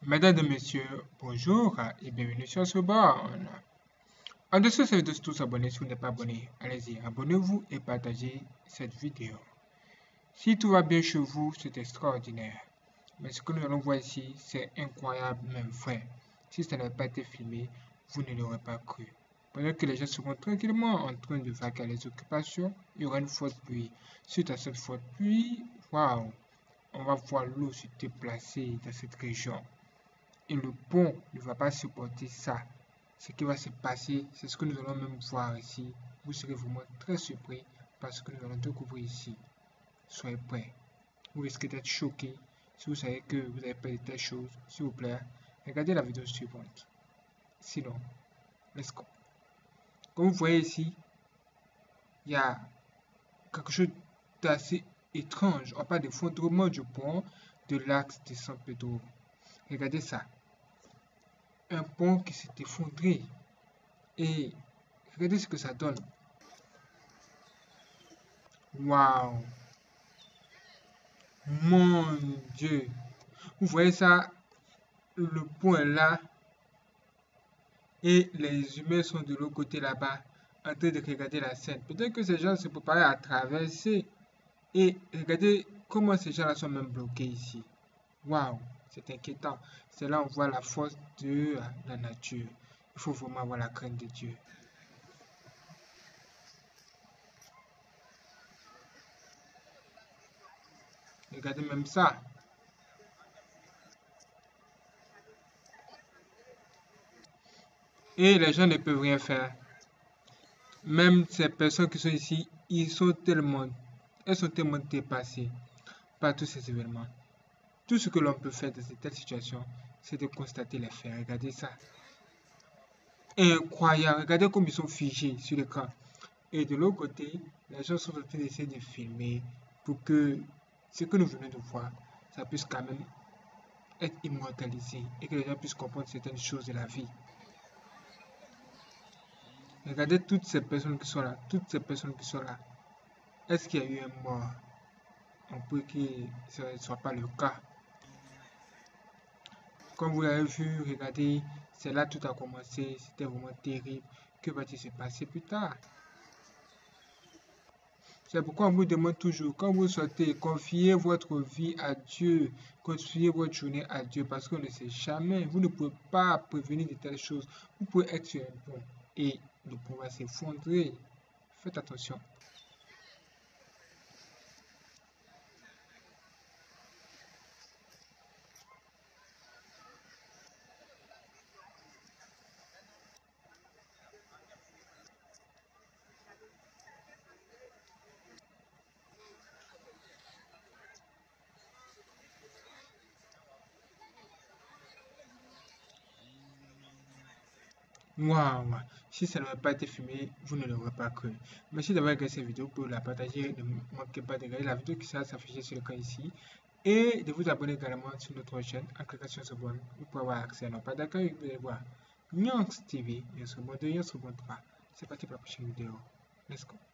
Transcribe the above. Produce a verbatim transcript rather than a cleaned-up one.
Mesdames et messieurs, bonjour et bienvenue sur ce borne. En dessous, ça veut dire tous s'abonner si vous n'êtes pas abonné. Allez-y, abonnez-vous et partagez cette vidéo. Si tout va bien chez vous, c'est extraordinaire. Mais ce que nous allons voir ici, c'est incroyable, même vrai. Si ça n'avait pas été filmé, vous ne l'aurez pas cru. Pendant que les gens seront tranquillement en train de vaquer à les occupations, il y aura une forte pluie. Suite à cette forte pluie, waouh, on va voir l'eau se déplacer dans cette région. Et le pont ne va pas supporter ça. Ce qui va se passer, c'est ce que nous allons même voir ici. Vous serez vraiment très surpris par ce que nous allons découvrir ici. Soyez prêts. Vous risquez d'être choqués si vous savez que vous avez peur de telles choses. S'il vous plaît, regardez la vidéo suivante. Sinon, let's go. Comme vous voyez ici, il y a quelque chose d'assez étrange. On parle d'effondrement du pont de l'axe de San Pedro. Regardez ça. Un pont qui s'est effondré. Et regardez ce que ça donne. Waouh! Mon Dieu! Vous voyez ça? Le pont est là. Et les humains sont de l'autre côté là-bas, en train de regarder la scène. Peut-être que ces gens se préparaient à traverser. Et regardez comment ces gens-là sont même bloqués ici. Waouh! C'est inquiétant. C'est là où on voit la force de la nature. Il faut vraiment avoir la crainte de Dieu. Regardez même ça. Et les gens ne peuvent rien faire. Même ces personnes qui sont ici, ils sont tellement, elles sont tellement dépassées par tous ces événements. Tout ce que l'on peut faire dans cette telle situation, c'est de constater les faits. Regardez ça. Incroyable. Regardez comme ils sont figés sur l'écran. Et de l'autre côté, les gens sont en train d'essayer de filmer pour que ce que nous venons de voir, ça puisse quand même être immortalisé et que les gens puissent comprendre certaines choses de la vie. Regardez toutes ces personnes qui sont là, toutes ces personnes qui sont là. Est-ce qu'il y a eu un mort? On peut que ce ne soit pas le cas. Comme vous l'avez vu, regardez, c'est là tout a commencé, c'était vraiment terrible. Que va-t-il se passer plus tard? C'est pourquoi on vous demande toujours, quand vous sortez, confiez votre vie à Dieu, confiez votre journée à Dieu, parce qu'on ne sait jamais, vous ne pouvez pas prévenir de telles choses. Vous pouvez être sur un pont et le pont va s'effondrer. Faites attention. Waouh! Si ça n'avait pas été filmé, vous ne l'aurez pas cru. Merci d'avoir regardé cette vidéo. Vous pouvez la partager. Ne manquez pas de regarder la vidéo qui sera s'afficher sur l'écran ici. Et de vous abonner également sur notre chaîne en cliquant sur ce bouton. Vous pouvez avoir accès à nos pages d'accueil. Vous pouvez voir Nyonks T V. Nyonks Monde deux, Nyonks Monde trois. C'est parti pour la prochaine vidéo. Let's go!